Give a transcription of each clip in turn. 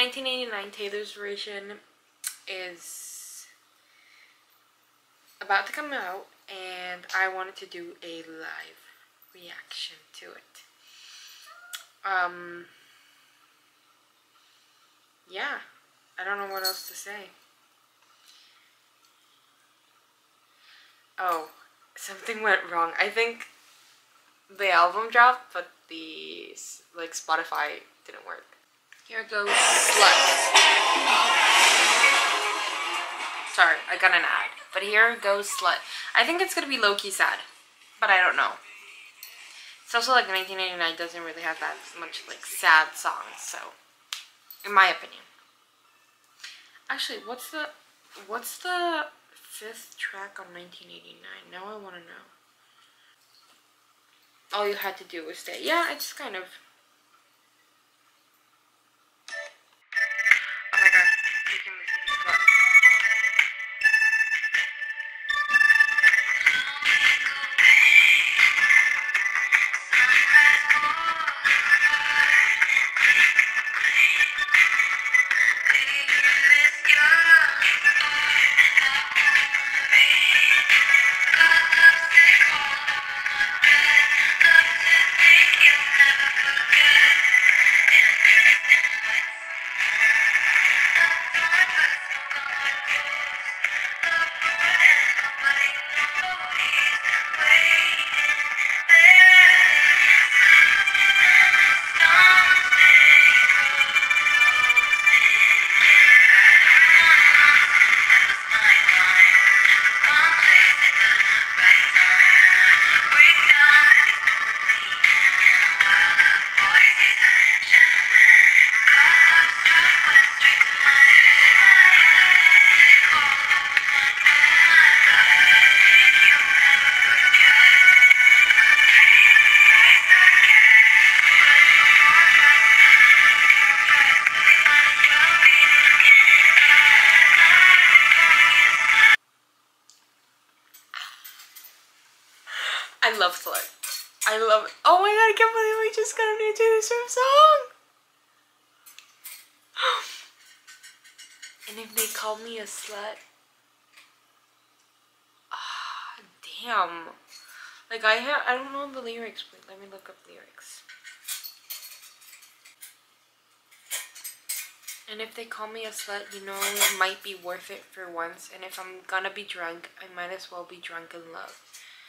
1989 Taylor's version is about to come out, and I wanted to do a live reaction to it. Yeah, I don't know what else to say. Oh, something went wrong. I think the album dropped, but the like Spotify didn't work. Here goes Slut. Sorry, I got an ad. But here goes Slut. I think it's gonna be low-key sad, but I don't know. It's also like 1989 doesn't really have that much like sad songs, so in my opinion. Actually, what's the 5th track on 1989? Now I want to know. All you had to do was stay. Yeah, it's kind of. Oh my god, you can listen to Slut. I love Slut. I love it. Oh my god, I can't believe we just got a new Taylor Swift song! And if they call me a slut, damn. Like I don't know the lyrics, but let me look up lyrics. And if they call me a slut, you know it might be worth it for once. And if I'm gonna be drunk, I might as well be drunk in love.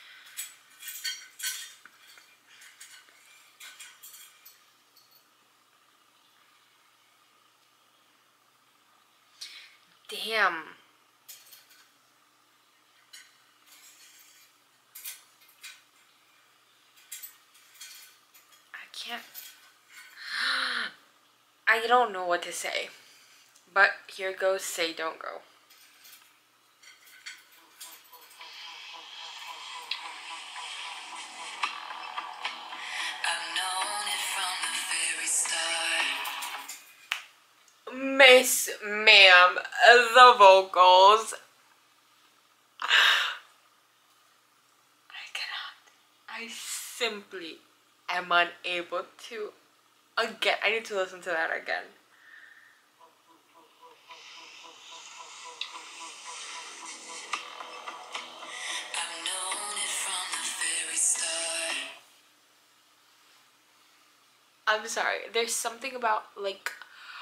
Damn. I can't. I don't know what to say. But here goes Say Don't Go. Miss Ma'am, the vocals. I cannot. I simply am unable to. Again, I need to listen to that again. I've known it from the very start. I'm sorry, there's something about like.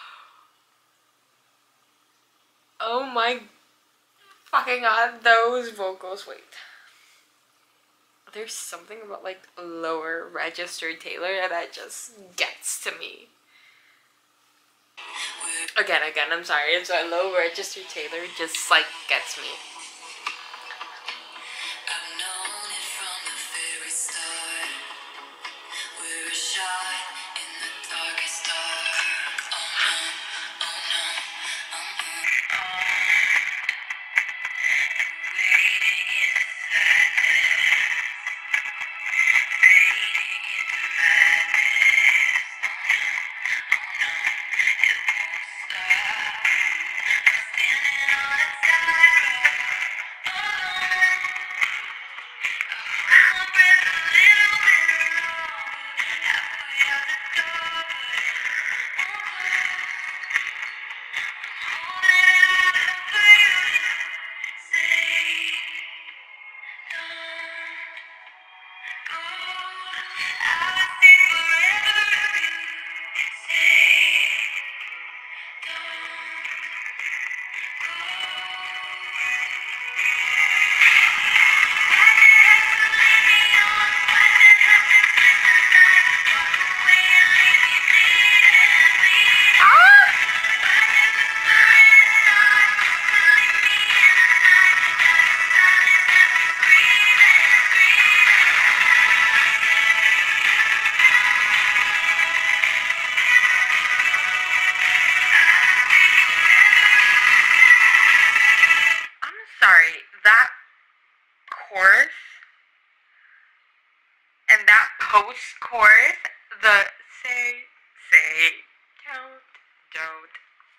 Oh my fucking god, those vocals. Wait. There's something about like lower registered Taylor that just gets to me. Again, I'm sorry. It's a low registered Taylor just like gets me. I've known it from the very start. We're a shot in the darkest dark. Oh no, oh no, oh no. post-chorus, the say, don't.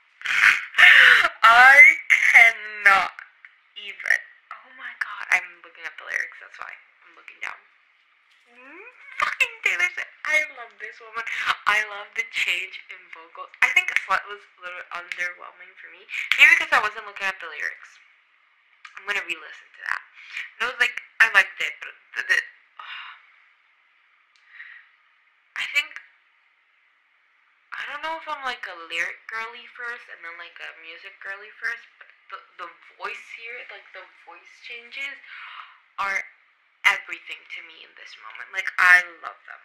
I cannot even. Oh my god, I'm looking at the lyrics, that's why I'm looking down. Fucking Taylor Swift. I love this woman. I love the change in vocals. I think Slut was a little underwhelming for me. Maybe because I wasn't looking at the lyrics. I'm gonna re-listen to that. And I was like, I liked it, but I think, I don't know if I'm like a lyric girly first and then like a music girly first, but the voice here, like the voice changes are everything to me in this moment. Like, I love them.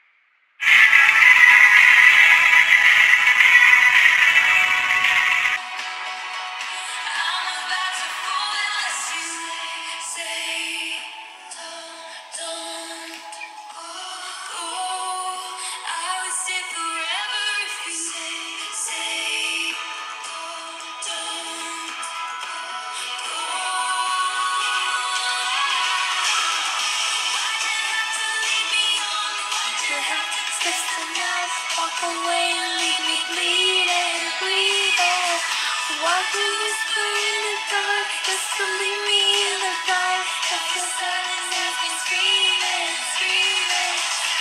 Walk away and leave me bleeding, bleeding. Why do you whisper in the dark just to leave me in the dark? That's the silence has been screaming, screaming.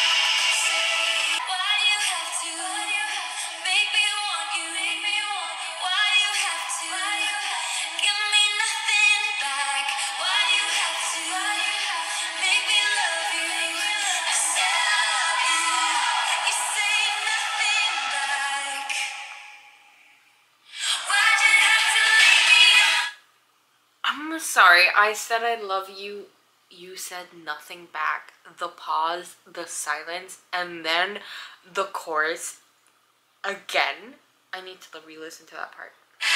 Why do you have to make me want you? Why do you have to give me nothing back? Why do you have to make me love you? I said I love you. You say nothing back. Why'd you have to leave me on? I'm sorry, I said I love you. You said nothing back. The pause, the silence, and then the chorus again. I need to re-listen to that part.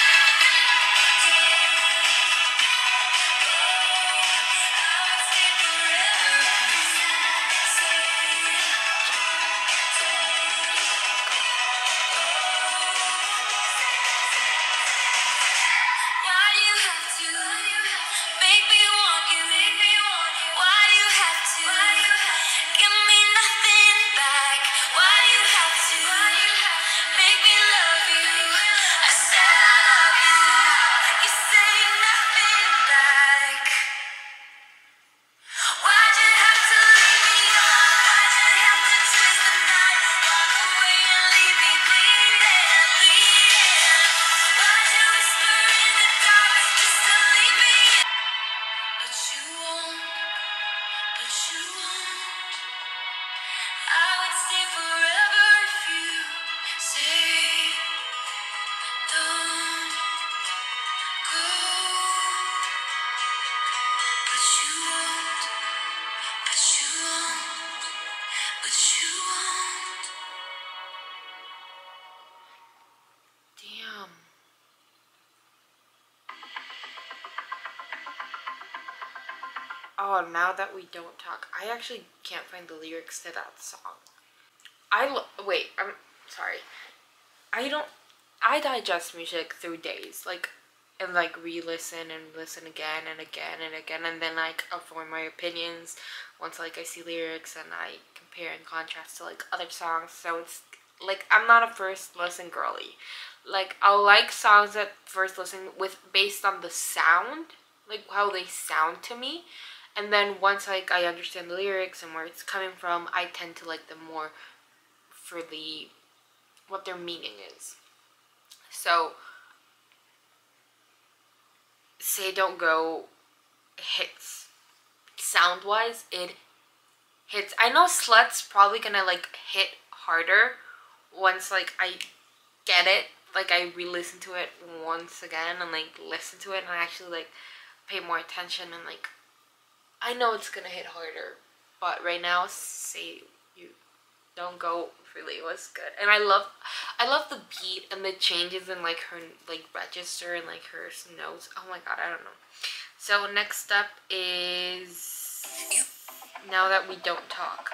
Damn. Oh, now that we don't talk, I actually can't find the lyrics to that song. Wait, I'm sorry. I digest music through days, like, and like re-listen and listen again and again and again, and then like I'll form my opinions once like I see lyrics and I compare and contrast to like other songs. So it's like, I'm not a first listen girly. Like, I'll like songs at first listen with based on the sound, like how they sound to me, and then once like I understand the lyrics and where it's coming from, I tend to like them more for what their meaning is. So Say Don't Go hits sound wise. It hits. I know Slut's probably gonna like hit harder once like I get it, like I re-listen to it once again and like listen to it and I actually like pay more attention, and like I know it's gonna hit harder. But right now, Say You Don't Go really was good, and I love the beat and the changes in like her like register and like her notes. Oh my god, I don't know. So next up is Now That We Don't Talk.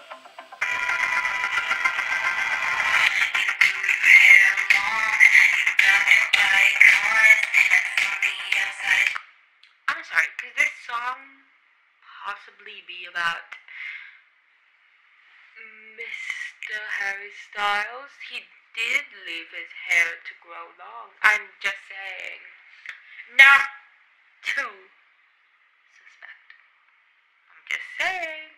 I'm sorry, could this song possibly be about Mr. Harry Styles, he did leave his hair to grow long. I'm just saying. Not to suspect. I'm just saying.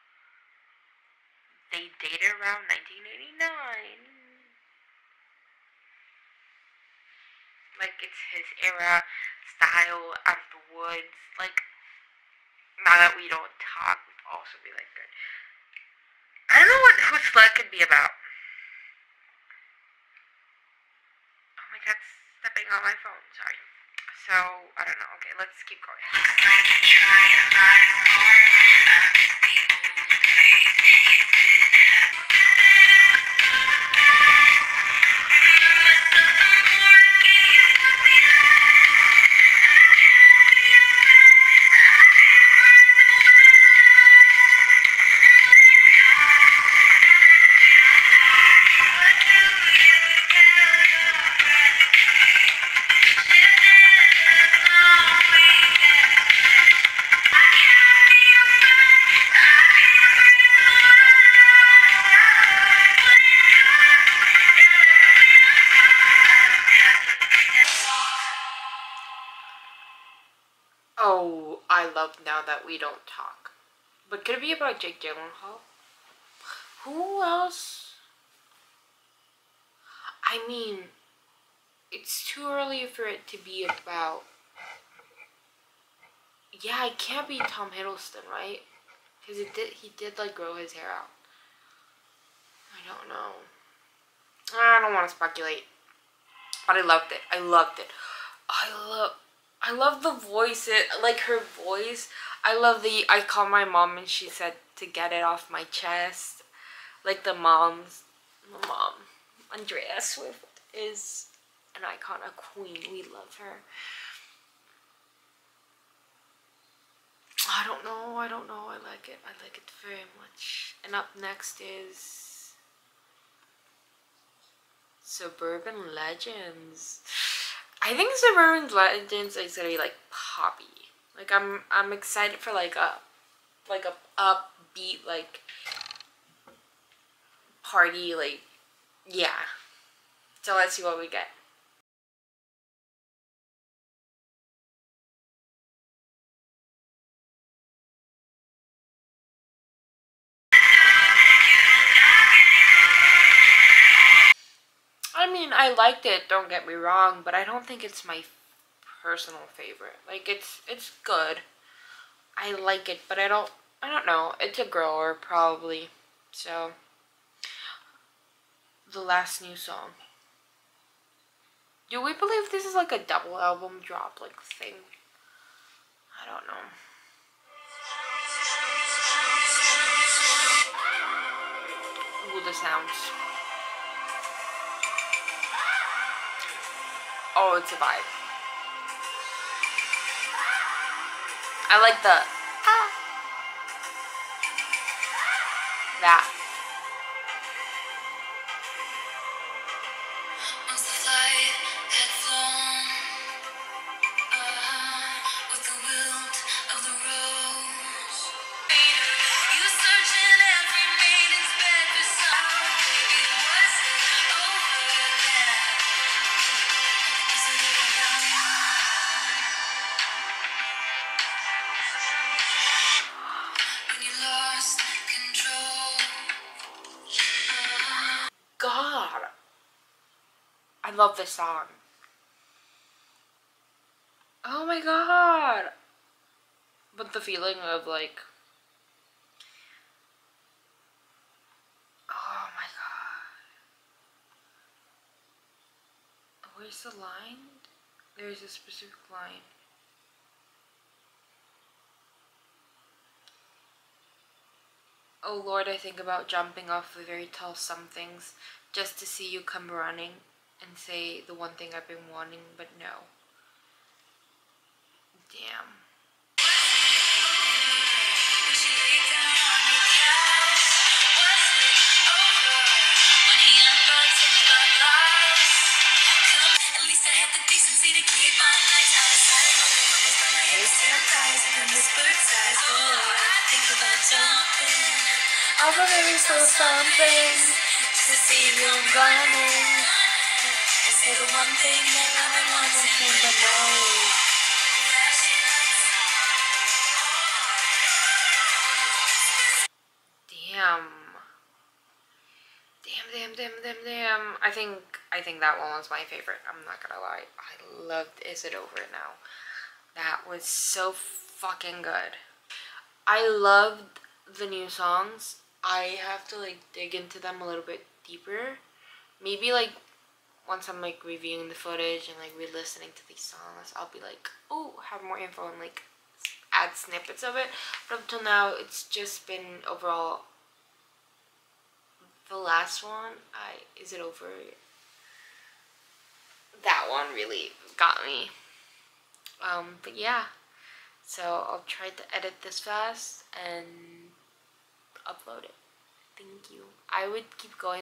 They dated around 1989. Like, it's his era, style, out of the woods. Like, now that we don't talk, would also be like good. I don't know who Slut could be about. Oh my god, stepping on my phone, sorry. So, I don't know, okay, let's keep going. Oh, I love Now That We Don't Talk. But could it be about Jake Gyllenhaal? Who else? I mean, it's too early for it to be about... Yeah, it can't be Tom Hiddleston, right? Because he did like grow his hair out. I don't know. I don't want to speculate. But I loved it. I loved it. I love the voice. Like her voice. I called my mom and she said to get it off my chest. Like my mom, Andrea Swift, is an icon, a queen. We love her. I don't know. I like it. I like it very much. And up next is Suburban Legends. I think Suburban Legends is gonna be like poppy. Like I'm excited for like a upbeat like party, like, yeah. So let's see what we get. I mean, I liked it, don't get me wrong, but I don't think it's my personal favorite. Like, it's good. I like it, but I don't know. It's a grower, probably. So, the last new song. Do we believe this is like a double album drop, like, thing? I don't know. Ooh, the sounds. Oh, it's a vibe. I like the that. Once the flight had flown, with the wilt of the rose, you searched in every maiden's bed beside. It wasn't over then. Is it over now? When you lost control. God, I love this song. Oh my god. But the feeling of like, oh my god. Where's the line? There's a specific line. Oh Lord, I think about jumping off the very tall somethings just to see you come running and say the one thing I've been wanting, but no. Damn. I'll really feel something to see you running. And say the one thing that I want to think but no. Damn. I think that one was my favorite. I'm not gonna lie. I loved Is It Over Now. That was so fucking good. I loved the new songs. I have to like dig into them a little bit deeper. Maybe like once I'm like reviewing the footage and like re-listening to these songs, I'll be like, oh, have more info and like add snippets of it. But up till now, it's just been overall the last one. Is It Over? That one really got me. But yeah, so I'll try to edit this fast and upload it. Thank you. I would keep going